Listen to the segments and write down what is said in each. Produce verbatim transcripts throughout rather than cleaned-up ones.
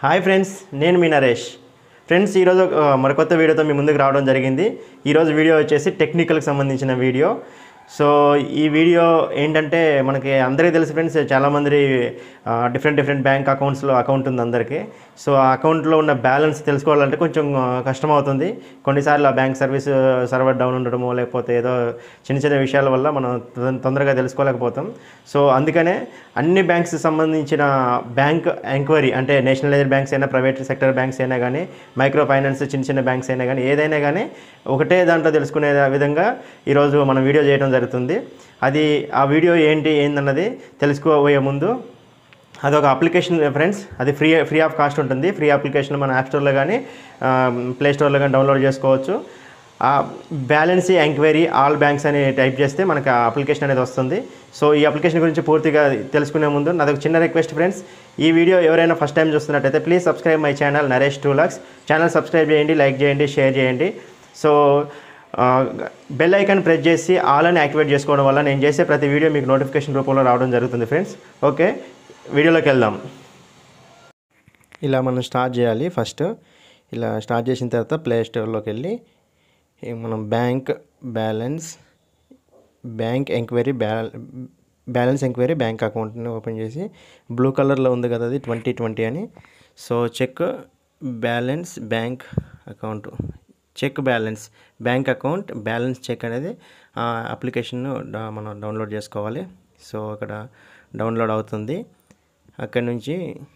Hi friends, నేను మీ Naresh. Friends, ఈరోజు మరికొత్త వీడియోతో మీ ముందుకు రావడం జరిగింది. ఈరోజు వీడియో వచ్చేసి టెక్నికల్కి సంబంధించిన వీడియో. సో ఈ వీడియో ఏంటంటే, మనకి అందరికీ తెలుసు ఫ్రెండ్స్, చాలామంది డిఫరెంట్ డిఫరెంట్ బ్యాంక్ అకౌంట్స్లో అకౌంట్ ఉంది అందరికీ. సో ఆ అకౌంట్లో ఉన్న బ్యాలెన్స్ తెలుసుకోవాలంటే కొంచెం కష్టమవుతుంది. కొన్నిసార్లు ఆ బ్యాంక్ సర్వీస్ సర్వర్ డౌన్ ఉండడమో, లేకపోతే ఏదో చిన్న చిన్న విషయాల వల్ల మనం తొందరగా తెలుసుకోలేకపోతాం. సో అందుకనే అన్ని బ్యాంక్స్ సంబంధించిన బ్యాంక్ ఎంక్వైరీ, అంటే నేషనలైజ్డ్ బ్యాంక్స్ అయినా, ప్రైవేట్ సెక్టర్ బ్యాంక్స్ అయినా కానీ, మైక్రో ఫైనాన్స్ చిన్న చిన్న బ్యాంక్స్ అయినా కానీ, ఏదైనా కానీ ఒకటే దాంట్లో తెలుసుకునే విధంగా ఈరోజు మనం వీడియో చేయడం జరుగుతుంది. అది ఆ వీడియో ఏంటి ఏందన్నది తెలుసుకోబోయే ముందు, అదొక అప్లికేషన్ ఫ్రెండ్స్. అది ఫ్రీ ఫ్రీ ఆఫ్ కాస్ట్ ఉంటుంది. ఫ్రీ అప్లికేషన్ మన యాప్ స్టోర్లో కానీ ప్లే స్టోర్లో కానీ డౌన్లోడ్ చేసుకోవచ్చు. ఆ బ్యాలెన్స్ ఎంక్వైరీ ఆల్ బ్యాంక్స్ అని టైప్ చేస్తే మనకు ఆ అప్లికేషన్ అనేది వస్తుంది. సో ఈ అప్లికేషన్ గురించి పూర్తిగా తెలుసుకునే ముందు నాదొక చిన్న రిక్వెస్ట్ ఫ్రెండ్స్. ఈ వీడియో ఎవరైనా ఫస్ట్ టైం చూస్తున్నట్టయితే please subscribe my channel Naresh two lakhs. Channel subscribe చేయండి, లైక్ చేయండి, షేర్ చేయండి. సో బెల్ ఐకాన్ ప్రెస్ చేసి ఆల్ అని యాక్టివేట్ చేసుకోవడం వల్ల నేను చేసే ప్రతి వీడియో మీకు నోటిఫికేషన్ రూపంలో రావడం జరుగుతుంది ఫ్రెండ్స్. ఓకే, వీడియోలోకి వెళ్దాం. ఇలా మనం స్టార్ట్ చేయాలి. ఫస్ట్ ఇలా స్టార్ట్ చేసిన తర్వాత ప్లే స్టోర్లోకి వెళ్ళి మనం బ్యాంక్ బ్యాలెన్స్ బ్యాంక్ ఎంక్వైరీ బ్యాల బ్యాలెన్స్ ఎంక్వైరీ బ్యాంక్ అకౌంట్ని ఓపెన్ చేసి, బ్లూ కలర్లో ఉంది కదా అది ట్వంటీ ట్వంటీ అని. So check balance bank account, check balance bank account balance check అనేది అప్లికేషన్ను మనం డౌన్లోడ్ చేసుకోవాలి. సో అక్కడ డౌన్లోడ్ అవుతుంది. అక్కడి నుంచి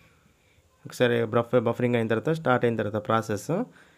ఒకసారి బఫ్ బఫరింగ్ అయిన తర్వాత స్టార్ట్ అయిన తర్వాత ప్రాసెస్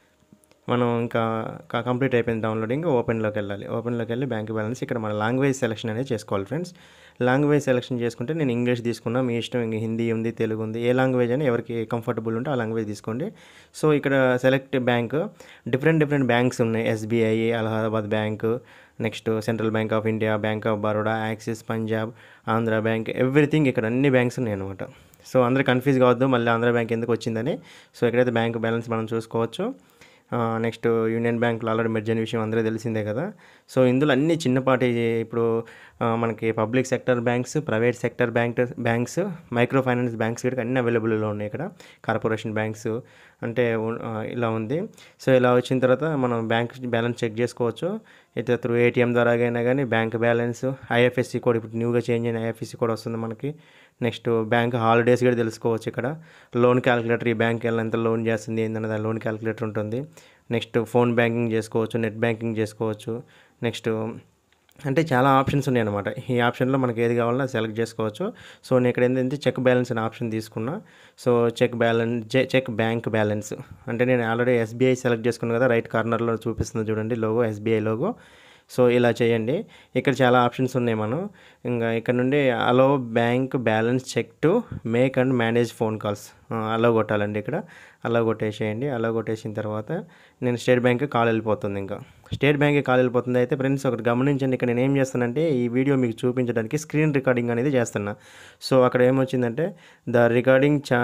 మనం ఇంకా కంప్లీట్ అయిపోయింది డౌన్లోడింగ్. ఓపెన్లోకి వెళ్ళాలి. ఓపెన్లోకి వెళ్ళి బ్యాంక్ బ్యాలెన్స్ ఇక్కడ మన లాంగ్వేజ్ సెలెక్షన్ అనేది చేసుకోవాలి ఫ్రెండ్స్. లాంగ్వేజ్ సెలెక్షన్ చేసుకుంటే నేను ఇంగ్లీష్ తీసుకున్నా, మీ ఇష్టం. ఇంక హిందీ ఉంది, తెలుగు ఉంది, ఏ లాంగ్వేజ్ అని ఎవరికి కంఫర్టబుల్ ఉంటే ఆ లాంగ్వేజ్ తీసుకోండి. సో ఇక్కడ select bank, different different banks ఉన్నాయి. SBI, Allahabad Bank, next Central Bank of India, Bank of Baroda, Axis, Punjab, Andhra Bank, everything ఇక్కడ అన్ని బ్యాంక్స్ ఉన్నాయి అనమాట. సో అందరూ కన్ఫ్యూజ్ కావద్దు మళ్ళీ ఆంధ్ర బ్యాంక్ ఎందుకు వచ్చిందని. సో ఇక్కడైతే బ్యాంక్ బ్యాలెన్స్ మనం చూసుకోవచ్చు. నెక్స్ట్ యూనియన్ బ్యాంకులో ఆల్రెడీ మెర్జ్ అయిన విషయం అందరూ తెలిసిందే కదా. సో ఇందులో అన్ని చిన్నపాటి, ఇప్పుడు మనకి public sector banks, private sector bank banks, micro finance banks కూడా అన్ని అవైలబుల్లో ఉన్నాయి ఇక్కడ. కార్పొరేషన్ బ్యాంక్స్ అంటే ఇలా ఉంది. సో ఇలా వచ్చిన తర్వాత మనం బ్యాంక్ బ్యాలెన్స్ చెక్ చేసుకోవచ్చు. అయితే త్రూ ఏటీఎం ద్వారా అయినా కానీ బ్యాంక్ బ్యాలెన్స్, ఐఎఫ్ఎస్సి కోడ్, ఇప్పుడు న్యూగా చేంజ్ అయిన ఐఎఫ్ఎస్సి కోడ్ వస్తుంది మనకి. నెక్స్ట్ బ్యాంక్ హాలిడేస్ కూడా తెలుసుకోవచ్చు ఇక్కడ. లోన్ క్యాలిక్యులేటర్, ఈ బ్యాంక్ ఎంత లోన్ చేస్తుంది ఏంటన్నది ఆ లోన్ క్యాలిక్యులేటర్ ఉంటుంది. నెక్స్ట్ ఫోన్ బ్యాంకింగ్ చేసుకోవచ్చు, నెట్ బ్యాంకింగ్ చేసుకోవచ్చు. నెక్స్ట్ అంటే చాలా ఆప్షన్స్ ఉన్నాయి అనమాట. ఈ ఆప్షన్లో మనకి ఏది కావాలన్నా సెలెక్ట్ చేసుకోవచ్చు. సో నేను ఇక్కడ ఏంటంటే చెక్ బ్యాలెన్స్ అనే ఆప్షన్ తీసుకున్నా. So check balance check bank balance అంటే నేను ఆల్రెడీ ఎస్బీఐ సెలెక్ట్ చేసుకున్నాను కదా, రైట్ కార్నర్లో చూపిస్తుంది చూడండి లోగో, ఎస్బీఐ లోగో. సో ఇలా చేయండి. ఇక్కడ చాలా ఆప్షన్స్ ఉన్నాయి. మనం ఇంకా ఇక్కడ నుండి allow bank balance check to make and manage phone calls allow కొట్టాలండి. ఇక్కడ అలో కొట్టేసేయండి. అలో కొట్టేసిన తర్వాత నేను స్టేట్ బ్యాంక్ కాల్ వెళ్ళిపోతుంది. ఇంకా స్టేట్ బ్యాంక్కి కాల్ వెళ్ళిపోతుంది. అయితే ఫ్రెండ్స్ ఒకటి గమనించండి, ఇక్కడ నేను ఏం చేస్తానంటే ఈ వీడియో మీకు చూపించడానికి స్క్రీన్ రికార్డింగ్ అనేది చేస్తున్నా. సో అక్కడ ఏమొచ్చిందంటే ద రికార్డింగ్ ఛా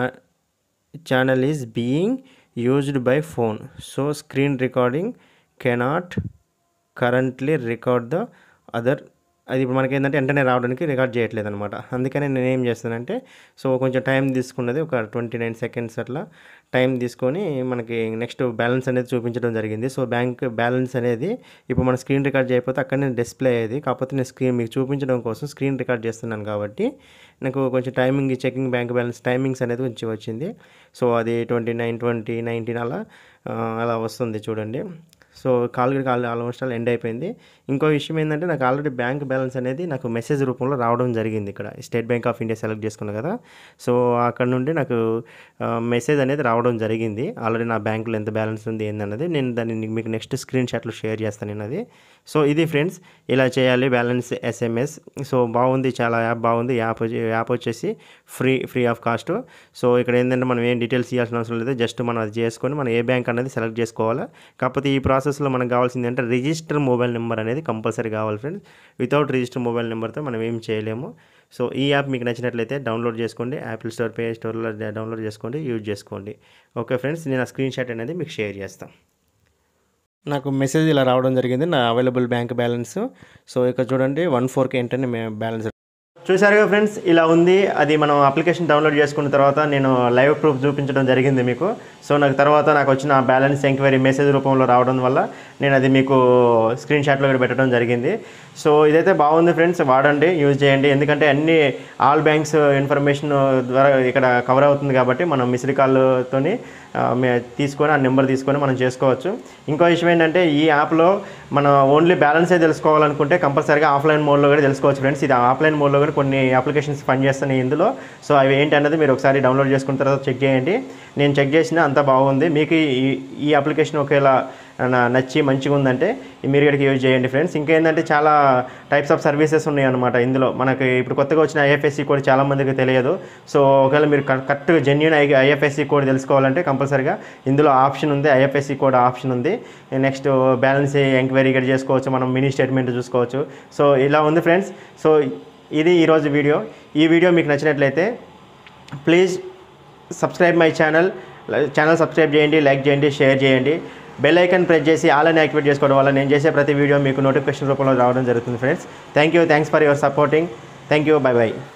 channel is being used by phone, so screen recording cannot currently record the other. అది ఇప్పుడు మనకి ఏంటంటే వెంటనే రావడానికి రికార్డ్ చేయట్లేదు అనమాట. అందుకని నేను ఏం చేస్తానంటే, సో కొంచెం టైం తీసుకున్నది, ఒక ట్వంటీ నైన్ సెకండ్స్ అట్లా టైం తీసుకొని మనకి నెక్స్ట్ బ్యాలెన్స్ అనేది చూపించడం జరిగింది. సో బ్యాంక్ బ్యాలెన్స్ అనేది ఇప్పుడు మన స్క్రీన్ రికార్డ్ చేయకపోతే అక్కడనే డిస్ప్లే అయ్యేది. కాకపోతే నేను స్క్రీన్ మీకు చూపించడం కోసం స్క్రీన్ రికార్డ్ చేస్తున్నాను కాబట్టి నాకు కొంచెం timing checking bank balance timings అనేది కొంచెం వచ్చింది. సో అది ట్వంటీ నైన్ ట్వంటీ నైన్టీన్ అలా అలా వస్తుంది చూడండి. So call call almost all end అయిపోయింది. ఇంకో విషయం ఏంటంటే, నాకు ఆల్రెడీ బ్యాంక్ బ్యాలెన్స్ అనేది నాకు మెసేజ్ రూపంలో రావడం జరిగింది. ఇక్కడ State Bank of India select చేసుకున్నాను కదా. సో అక్కడ నుండి నాకు మెసేజ్ అనేది రావడం జరిగింది. ఆల్రెడీ నా బ్యాంకులో ఎంత బ్యాలెన్స్ ఉంది ఏందన్నది నేను దాన్ని మీకు నెక్స్ట్ స్క్రీన్ షాట్లో షేర్ చేస్తాను నేను అది. సో ఇది ఫ్రెండ్స్, ఇలా చేయాలి బ్యాలెన్స్ ఎస్ఎంఎస్. సో బాగుంది, చాలా యాప్ బాగుంది. యాప్ యాప్ వచ్చేసి free free of cost. So ఇక్కడ ఏంటంటే మనం ఏం డీటెయిల్స్ ఇవ్వాల్సిన అవసరం లేదు. జస్ట్ మనం అది చేసుకొని మనం ఏ బ్యాంక్ అనేది సెలెక్ట్ చేసుకోవాలి. కాకపోతే ఈ ప్రాసెస్లో మనకు కావాల్సింది అంటే రిజిస్టర్ మొబైల్ నెంబర్ అనేది కంపల్సరీ కావాలి ఫ్రెండ్స్. వితౌట్ రిజిస్టర్ మొబైల్ నెంబర్తో మనం ఏం చేయలేము. సో ఈ యాప్ మీకు నచ్చినట్లయితే డౌన్లోడ్ చేసుకోండి. యాపిల్ స్టోర్, ప్లే స్టోర్లో డౌన్లోడ్ చేసుకోండి, యూజ్ చేసుకోండి. ఓకే ఫ్రెండ్స్, నేను ఆ స్క్రీన్ షాట్ అనేది మీకు షేర్ చేస్తాను. నాకు మెసేజ్ ఇలా రావడం జరిగింది, నా అవైలబుల్ బ్యాంక్ బ్యాలెన్స్. సో ఇక్కడ చూడండి వన్ ఫోర్కి ఏంటంటే బ్యాలెన్స్ చూసారుగా ఫ్రెండ్స్, ఇలా ఉంది. అది మనం అప్లికేషన్ డౌన్లోడ్ చేసుకున్న తర్వాత నేను లైవ్ ప్రూఫ్ చూపించడం జరిగింది మీకు. సో నాకు తర్వాత నాకు వచ్చిన బ్యాలెన్స్ ఎంక్వైరీ మెసేజ్ రూపంలో రావడం వల్ల నేను అది మీకు స్క్రీన్ షాట్లో కూడా పెట్టడం జరిగింది. సో ఇదైతే బాగుంది ఫ్రెండ్స్, వాడండి, యూజ్ చేయండి. ఎందుకంటే అన్ని ఆల్ బ్యాంక్స్ ఇన్ఫర్మేషన్ ద్వారా ఇక్కడ కవర్ అవుతుంది కాబట్టి మనం మిస్డ్ కాల్తోని తీసుకొని ఆ నెంబర్ తీసుకొని మనం చేసుకోవచ్చు. ఇంకో విషయం ఏంటంటే ఈ యాప్లో మనం ఓన్లీ బ్యాలెన్సే తెలుసుకోవాలనుకుంటే కంపల్సరీగా ఆఫ్లైన్ మోడ్లో కూడా తెలుసుకోవచ్చు ఫ్రెండ్స్. ఇది ఆఫ్లైన్ మోడ్లో కూడా కొన్ని అప్లికేషన్స్ పనిచేస్తున్నాయి ఇందులో. సో అవి ఏంటి అన్నది మీరు ఒకసారి డౌన్లోడ్ చేసుకున్న తర్వాత చెక్ చేయండి. నేను చెక్ చేసిన అంతా బాగుంది. మీకు ఈ ఈ అప్లికేషన్ ఒకేలా నచ్చి మంచిగా ఉందంటే మీరు ఇక్కడికి యూజ్ చేయండి ఫ్రెండ్స్. ఇంకేంటంటే చాలా టైప్స్ ఆఫ్ సర్వీసెస్ ఉన్నాయి అనమాట ఇందులో. మనకి ఇప్పుడు కొత్తగా వచ్చిన ఐఎఫ్ఎస్సి కోడ్ చాలామందికి తెలియదు. సో ఒకవేళ మీరు కరెక్ట్గా జెన్యూన్ ఐ ఐఎఫ్ఎస్సి కోడ్ తెలుసుకోవాలంటే కంపల్సరీగా ఇందులో ఆప్షన్ ఉంది, ఐఎఫ్ఎస్సి కోడ్ ఆప్షన్ ఉంది. నెక్స్ట్ బ్యాలెన్స్ ఎంక్వైరీ ఇక్కడ చేసుకోవచ్చు, మనం మినీ స్టేట్మెంట్ చూసుకోవచ్చు. సో ఇలా ఉంది ఫ్రెండ్స్. సో ఇది ఈరోజు వీడియో. ఈ వీడియో మీకు నచ్చినట్లయితే please subscribe my channel channel subscribe చేయండి, లైక్ చేయండి, షేర్ చేయండి. బెల్ ఐకాన్ ప్రెస్ చేసి ఆల్ అని యాక్టివేట్ చేసుకోవడం వల్ల నేను చేసే ప్రతి వీడియో మీకు నోటిఫికేషన్ రూపంలో రావడం జరుగుతుంది friends. Thank you thanks for your supporting. Thank you, bye by.